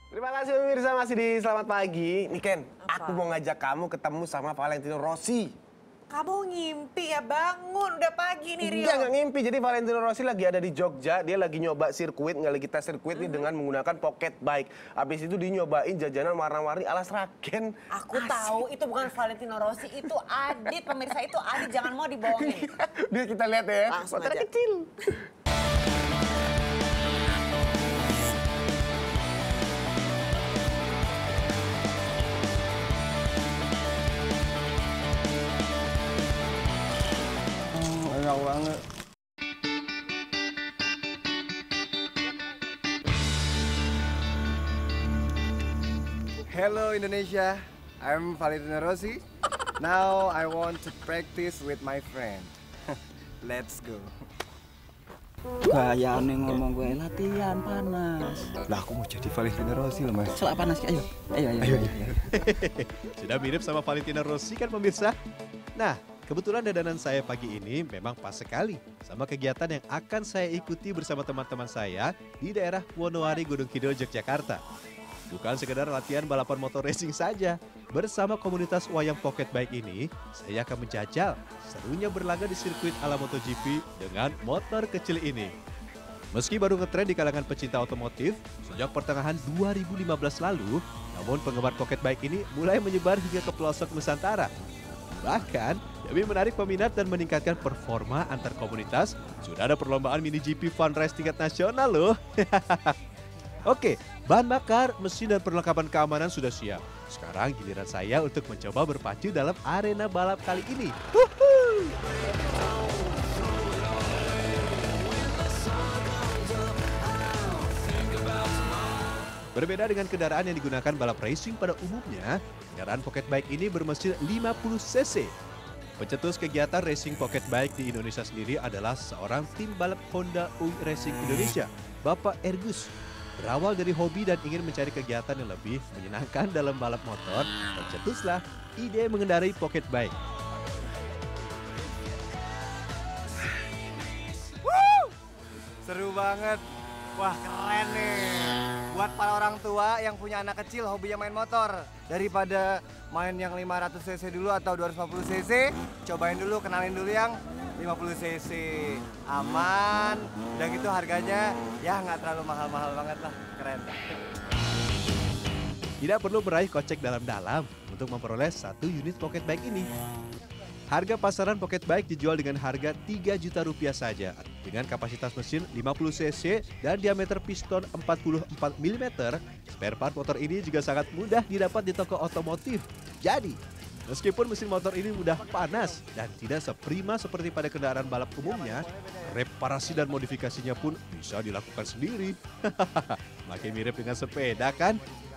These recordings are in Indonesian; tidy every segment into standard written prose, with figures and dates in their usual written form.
Terima kasih pemirsa, masih di Selamat Pagi. Nih Ken, Apa? aku mau ngajak kamu ketemu sama Valentino Rossi. Kamu ngimpi ya, bangun udah pagi nih Rio. Enggak ngimpi, jadi Valentino Rossi lagi ada di Jogja. Dia lagi nyoba sirkuit, nggak lagi tes sirkuit nih dengan menggunakan pocket bike. Habis itu dia nyobain jajanan warna-warni ala Sragen. Aku tahu itu bukan Valentino Rossi, itu Adit. Pemirsa itu Adit, jangan mau dibohongin. Dia kita lihat ya, Langsung motor aja. kecil. Enak banget. Hello Indonesia, I'm Valentino Rossi. Now I want to practice with my friend. Let's go. Gayane ngomong gue latihan panas. Lah aku mau jadi Valentino Rossi loh mas. Selak panas, ayo. Ayo. Sudah mirip sama Valentino Rossi kan pemirsa? Nah, kebetulan dandanan saya pagi ini memang pas sekali sama kegiatan yang akan saya ikuti bersama teman-teman saya di daerah Wonowari, Gunung Kidul, Yogyakarta. Bukan sekedar latihan balapan motor racing saja. Bersama komunitas Wayang Pocket Bike ini, saya akan menjajal serunya berlaga di sirkuit ala MotoGP dengan motor kecil ini. Meski baru ngetren di kalangan pecinta otomotif sejak pertengahan 2015 lalu, namun penggemar pocket bike ini mulai menyebar hingga ke pelosok Nusantara. Bahkan, demi menarik peminat dan meningkatkan performa antar komunitas, sudah ada perlombaan mini GP Fun Race tingkat nasional loh. Oke, bahan bakar, mesin dan perlengkapan keamanan sudah siap. Sekarang giliran saya untuk mencoba berpacu dalam arena balap kali ini. Berbeda dengan kendaraan yang digunakan balap racing pada umumnya, kendaraan pocket bike ini bermesin 50 cc. Pencetus kegiatan racing pocket bike di Indonesia sendiri adalah seorang tim balap Honda UI Racing Indonesia, Bapak Ergus. Berawal dari hobi dan ingin mencari kegiatan yang lebih menyenangkan dalam balap motor, tercetuslah ide mengendarai pocket bike. Seru banget. Wah keren nih. Buat para orang tua yang punya anak kecil hobinya main motor, daripada main yang 500 cc dulu atau 250 cc, cobain dulu, kenalin dulu yang 50 cc. Aman, dan gitu harganya ya nggak terlalu mahal-mahal banget lah, keren. Tidak perlu meraih kocek dalam-dalam untuk memperoleh satu unit pocket bike ini. Harga pasaran pocket bike dijual dengan harga Rp3 juta saja. Dengan kapasitas mesin 50 cc dan diameter piston 44 mm, spare part motor ini juga sangat mudah didapat di toko otomotif. Jadi, meskipun mesin motor ini mudah panas dan tidak seprima seperti pada kendaraan balap umumnya, reparasi dan modifikasinya pun bisa dilakukan sendiri. Makin mirip dengan sepeda kan?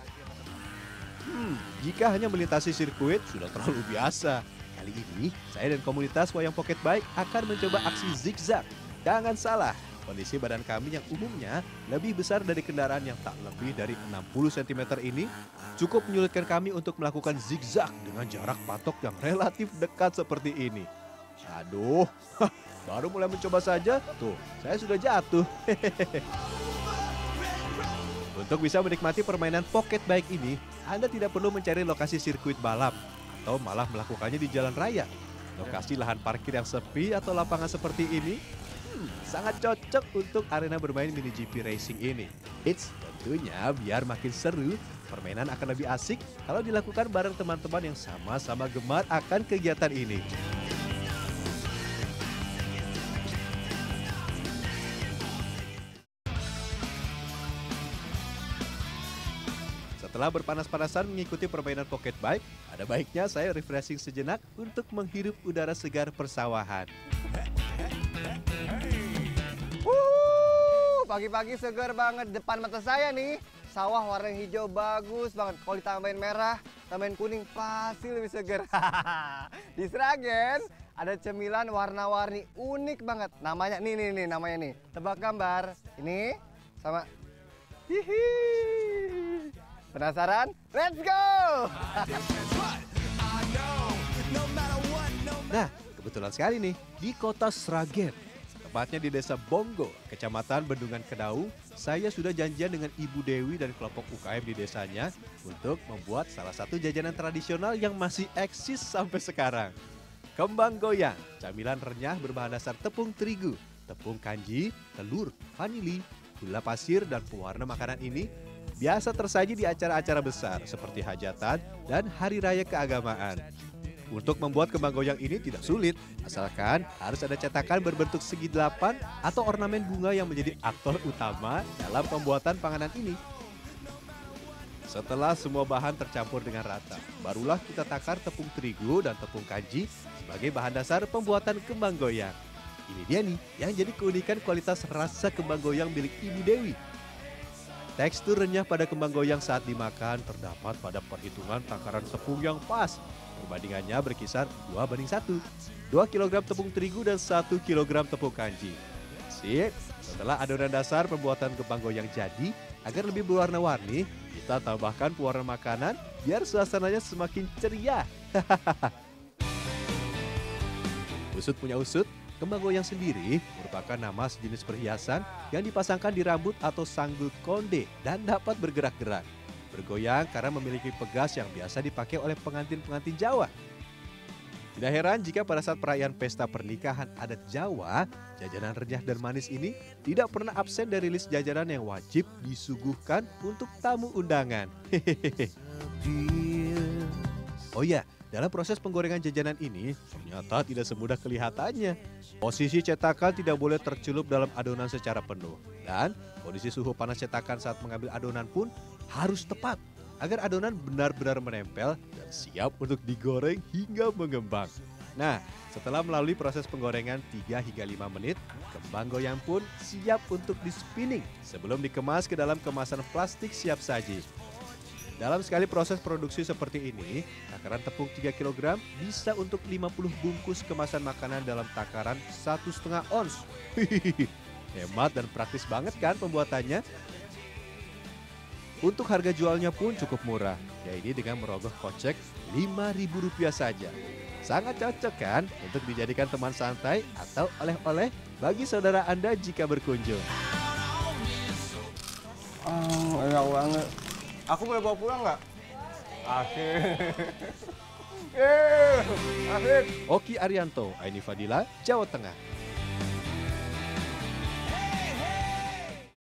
Jika hanya melintasi sirkuit sudah terlalu biasa. Kali ini, saya dan komunitas Wayang Pocket Bike akan mencoba aksi zigzag. Jangan salah, kondisi badan kami yang umumnya lebih besar dari kendaraan yang tak lebih dari 60 cm ini cukup menyulitkan kami untuk melakukan zigzag dengan jarak patok yang relatif dekat seperti ini. Aduh, baru mulai mencoba saja, tuh saya sudah jatuh. Untuk bisa menikmati permainan pocket bike ini, Anda tidak perlu mencari lokasi sirkuit balap atau malah melakukannya di jalan raya. Lokasi lahan parkir yang sepi atau lapangan seperti ini sangat cocok untuk arena bermain mini GP racing ini. Tentunya biar makin seru, permainan akan lebih asik kalau dilakukan bareng teman-teman yang sama-sama gemar akan kegiatan ini. Setelah berpanas-panasan mengikuti permainan pocket bike, ada baiknya saya refreshing sejenak untuk menghirup udara segar persawahan. Pagi-pagi segar banget depan mata saya nih. Sawah warna hijau bagus banget. Kalau ditambahin merah, tambahin kuning pasti lebih segar. Di Sragen ada cemilan warna-warni unik banget. Namanya nih namanya nih. Tebak gambar. Ini sama hihi. Penasaran? Let's go! Nah, kebetulan sekali nih di kota Sragen, tepatnya di Desa Bonggo, Kecamatan Bendungan Kedau, saya sudah janjian dengan Ibu Dewi dan kelompok UKM di desanya untuk membuat salah satu jajanan tradisional yang masih eksis sampai sekarang. Kembang goyang, camilan renyah berbahan dasar tepung terigu, tepung kanji, telur, vanili, gula pasir, dan pewarna makanan ini biasa tersaji di acara-acara besar seperti hajatan dan hari raya keagamaan. Untuk membuat kembang goyang ini tidak sulit, asalkan harus ada cetakan berbentuk segi delapan atau ornamen bunga yang menjadi aktor utama dalam pembuatan panganan ini. Setelah semua bahan tercampur dengan rata, barulah kita takar tepung terigu dan tepung kanji sebagai bahan dasar pembuatan kembang goyang. Ini dia nih yang jadi keunikan kualitas rasa kembang goyang milik Ibu Dewi. Tekstur renyah pada kembang goyang saat dimakan terdapat pada perhitungan takaran tepung yang pas. Perbandingannya berkisar 2:1. 2 kg tepung terigu dan 1 kg tepung kanji. Sip, setelah adonan dasar pembuatan kembang goyang jadi, agar lebih berwarna-warni, kita tambahkan pewarna makanan biar suasananya semakin ceria. Usut punya usut, kembang goyang sendiri merupakan nama sejenis perhiasan yang dipasangkan di rambut atau sanggul konde dan dapat bergerak-gerak. Bergoyang karena memiliki pegas yang biasa dipakai oleh pengantin-pengantin Jawa. Tidak heran jika pada saat perayaan pesta pernikahan adat Jawa, jajanan renyah dan manis ini tidak pernah absen dari list jajanan yang wajib disuguhkan untuk tamu undangan. Oh ya, dalam proses penggorengan jajanan ini ternyata tidak semudah kelihatannya. Posisi cetakan tidak boleh tercelup dalam adonan secara penuh. Dan kondisi suhu panas cetakan saat mengambil adonan pun harus tepat agar adonan benar-benar menempel dan siap untuk digoreng hingga mengembang. Nah, setelah melalui proses penggorengan 3 hingga 5 menit, kembang goyang pun siap untuk di-spinning sebelum dikemas ke dalam kemasan plastik siap saji. Dalam sekali proses produksi seperti ini, takaran tepung 3 kg bisa untuk 50 bungkus kemasan makanan dalam takaran 1,5 ons. Hemat dan praktis banget kan pembuatannya? Untuk harga jualnya pun cukup murah, yaitu dengan merogoh kocek Rp5.000 saja. Sangat cocok kan untuk dijadikan teman santai atau oleh-oleh bagi saudara Anda jika berkunjung. Oh, enak banget. Aku boleh bawa pulang nggak? Asik. Asik. Oki Arianto, Aini Fadila, Jawa Tengah.